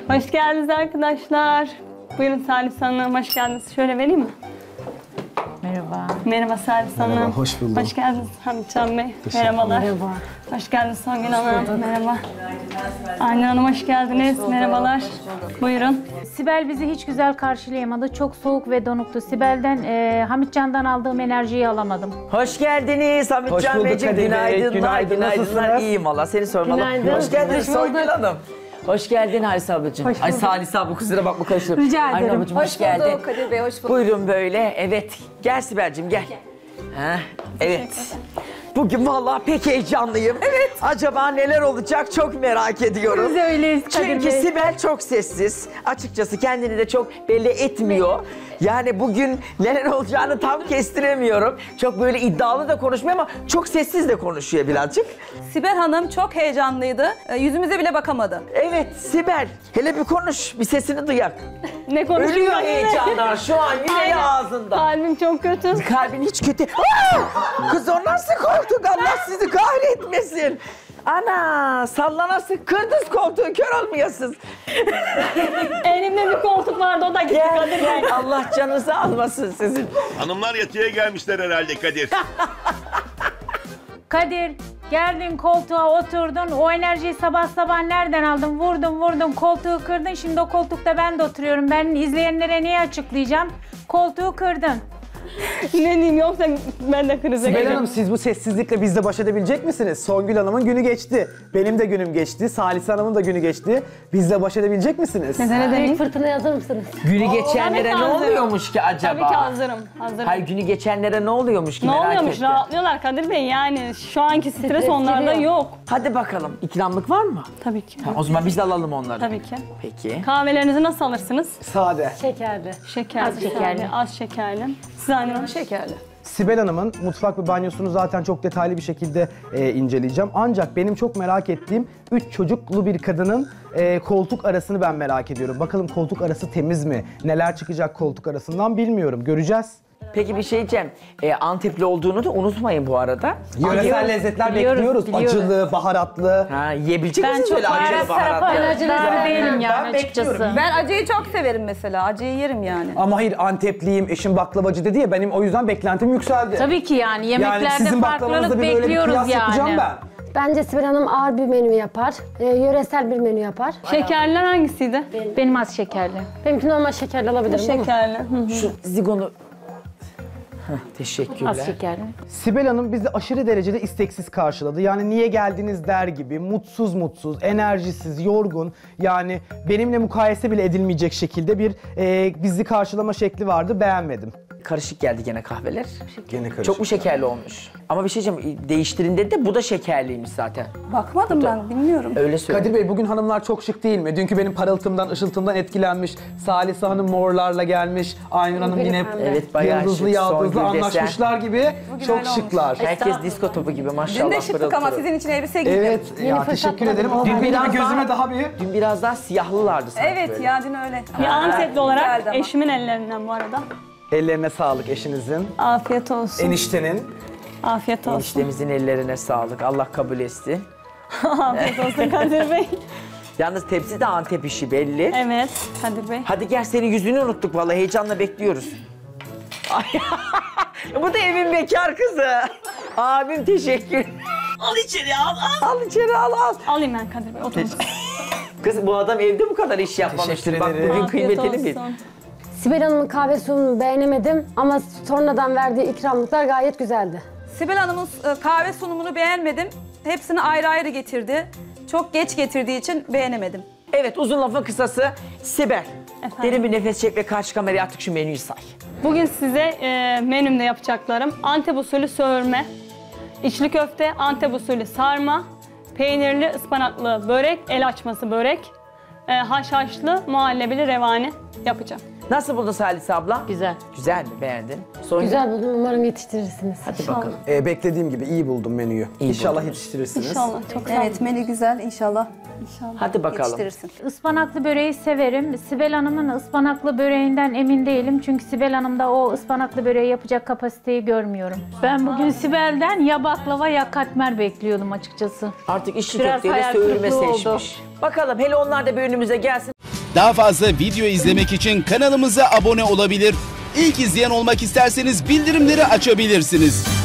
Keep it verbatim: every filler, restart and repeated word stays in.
Hoş geldiniz arkadaşlar. Buyurun Salih Hanım, hoş geldiniz. Şöyle vereyim mi? Merhaba. Merhaba Salih Hanım. Merhaba, hoş bulduk. Hoş geldiniz Hamitcan Bey. Merhabalar. Merhaba. Hoş geldiniz Songül Hanım. Merhaba. Anne Hanım hoş geldiniz. Merhabalar. Buyurun. Sibel bizi hiç güzel karşılayamadı. Çok soğuk ve donuktu. Sibel'den, e, Hamitcan'dan aldığım enerjiyi alamadım. Hoş geldiniz Hamitcan Hoş bulduk Beyciğim. Kadir Bey. Günaydınlar, Günaydın, günaydınlar. nasılsınız? İyiyim valla, seni sormalı. Günaydın. Hoş geldiniz Hoş Songül bulduk. Hanım. Hoş geldin Halis ablacığım. Hoş Ay bulduk. Salih abla kusura bakma karıştırdım. Rica Aynen ederim. ablacığım, hoş, Hoş geldin. bulduk Kadir Bey, hoş bulduk. Buyurun böyle, evet. Gel Sibel'cim gel. Ha, evet. Bugün vallahi pek heyecanlıyım. Evet. Acaba neler olacak çok merak ediyorum. Biz öyleyiz Kadir Çünkü Bey. Sibel çok sessiz. Açıkçası kendini de çok belli etmiyor. Yani bugün neler olacağını tam kestiremiyorum. Çok böyle iddialı da konuşmuyor ama çok sessiz de konuşuyor birazcık. Sibel Hanım çok heyecanlıydı. E, Yüzümüze bile bakamadı. Evet Sibel, hele bir konuş, bir sesini duyak. Ne konuşuyor? Ölüyor heyecandan şu an yüreği Aynen. ağzında. Kalbim çok kötü. Kalbin hiç kötü. Aa! Kız o nasıl koltuk, Allah sizi kahretmesin. Ana sallanası kırdız koltuğu, kör olmayasınız. Elimde bir koltuk vardı, o da gitti Gel Kadir Bey. gel, Allah canınızı almasın sizin. Hanımlar yatıya gelmişler herhalde Kadir. Kadir, geldin koltuğa oturdun. O enerjiyi sabah sabah nereden aldın? Vurdun vurdun, koltuğu kırdın. Şimdi o koltukta ben de oturuyorum. Ben izleyenlere niye açıklayacağım? Koltuğu kırdın. Ne diyeyim, yoksa ben de krize Sibel gelirim. Hanım, siz bu sessizlikle bizle baş edebilecek misiniz? Songül Hanım'ın günü geçti. Benim de günüm geçti. Salih Hanım'ın da günü geçti. Bizle baş edebilecek misiniz? Neden edeyim? Fırtınaya hazır mısınız? Günü geçenlere tabii ne ki hazırım. oluyormuş ki acaba? Tabii ki hazırım. hazırım. Hayır, günü geçenlere ne oluyormuş ki Ne merak oluyormuş? ettim. Rahatlıyorlar Kadir Bey, yani şu anki stres Stres onlarda geliyor. yok. Hadi bakalım, ikramlık var mı? Tabii ki. Ha, o zaman biz de alalım onları. Tabii ki. Peki. Kahvelerinizi nasıl alırsınız? Sade. Şekerli. Şekerli. Az şekerli. Az şekerli. Siz Anne Hanım? Şekerli. Sibel Hanım'ın mutfak ve banyosunu zaten çok detaylı bir şekilde e, inceleyeceğim. Ancak benim çok merak ettiğim üç çocuklu bir kadının e, koltuk arasını ben merak ediyorum. Bakalım koltuk arası temiz mi? Neler çıkacak koltuk arasından bilmiyorum. Göreceğiz. Peki bir şey diyeceğim. Ee, Antepli olduğunu da unutmayın bu arada. Yöresel lezzetler biliyoruz, bekliyoruz. biliyoruz. Acılı, baharatlı. Ha, yiyebilecek Ben misiniz çok öyle acılı baharat baharatlı? tarafı değilim yani Ben açıkçası. bekliyorum. Ben acıyı çok severim mesela. Acıyı yerim yani. Ama hayır, Antepliyim, eşim baklavacı dedi ya, benim o yüzden beklentim yükseldi. Tabii ki yani yemeklerde yani sizin baklavanızda farklılık bir böyle bir bekliyoruz kıyas yapacağım yani. ben. Bence Sibel Hanım ağır bir menü yapar. Ee, yöresel bir menü yapar. Şekerler hangisiydi? Benim az şekerli. Benimki normal şekerli alabilirim değil mi? Şekerli. Hı hı. Şu zigonu... Heh, teşekkürler. Az şekerli. Sibel Hanım bizi aşırı derecede isteksiz karşıladı. Yani niye geldiniz der gibi, mutsuz mutsuz, enerjisiz, yorgun. Yani benimle mukayese bile edilmeyecek şekilde bir e, bizi karşılama şekli vardı, beğenmedim. Karışık geldi gene kahveler. Gene karışık. Çok mu şekerli olmuş? Ama bir şey diyeceğim, değiştirin dedi de bu da şekerliymiş zaten. Bakmadım ben, bilmiyorum. Öyle söyle. Kadir Bey, bugün hanımlar çok şık değil mi? Dünkü benim parıltımdan, ışıltımdan etkilenmiş. Salise Hanım morlarla gelmiş. Aynur Hanım yine Evet, bayağı yıldızlı şık, yaldızlı Songül desen. anlaşmışlar gibi. Çok öyle şıklar. Herkes disko topu gibi maşallah. Dün de şıktık pırıl ama pırıl. sizin için elbise giydim. Evet, ya teşekkür ederim ama Dün benim biraz gibi gözüme daha- daha büyük. Dün biraz daha siyahlılardı sanki Evet böyle. ya, dün öyle. Bir Antepli olarak Güzeldi ama. eşimin ellerinden bu arada. Ellerine sağlık eşinizin, Afiyet olsun. eniştenin. Afiyet olsun. Eniştemizin ellerine sağlık. Allah kabul etsin. Afiyet olsun Kadir Bey. Yalnız tepsi de Antep işi belli. Evet Kadir Bey. Hadi gel, senin yüzünü unuttuk vallahi, heyecanla bekliyoruz. Ay, bu da evin bekar kızı. Abim teşekkür. Al içeri al al. Al içeri al al. Alayım ben Kadir Bey, oturun. Kız bu adam evde bu kadar iş yapmamıştır. Teşekkür Bak ederim. bugün Afiyet kıymetini bil. olsun. Sibel Hanım'ın kahve sunumunu beğenemedim ama sonradan verdiği ikramlıklar gayet güzeldi. Sibel Hanım'ın e, kahve sunumunu beğenmedim. Hepsini ayrı ayrı getirdi. Çok geç getirdiği için beğenemedim. Evet, uzun lafın kısası Sibel. Efendim? Derin bir nefes çek ve karşı kameraya artık şu menüyü say. Bugün size e, menümde yapacaklarım Antep usulü söğürme, içli köfte, Antep usulü sarma, peynirli ıspanaklı börek, el açması börek, e, haşhaşlı muhallebili revani yapacağım. Nasıl buldun Salise abla? Güzel. Güzel mi? Beğendin? Songül? Güzel buldum, umarım yetiştirirsiniz. Hadi bakalım. Ee, beklediğim gibi iyi buldum menüyü. İyi İnşallah buldunuz. yetiştirirsiniz. İnşallah çok sağ olun. Evet, menü güzel inşallah. Hadi bakalım. Yetiştirirsin. Ispanaklı böreği severim. Sibel Hanım'ın ıspanaklı böreğinden emin değilim. Çünkü Sibel Hanım'da o ıspanaklı böreği yapacak kapasiteyi görmüyorum. Ben bugün Sibel'den ya baklava ya katmer bekliyordum açıkçası. Artık içli Biraz köfteyle hayal söğürme kırıklığı oldu. seçmiş. Bakalım hele onlar da bir önümüze gelsin. Daha fazla video izlemek için kanalımıza abone olabilir. İlk izleyen olmak isterseniz bildirimleri açabilirsiniz.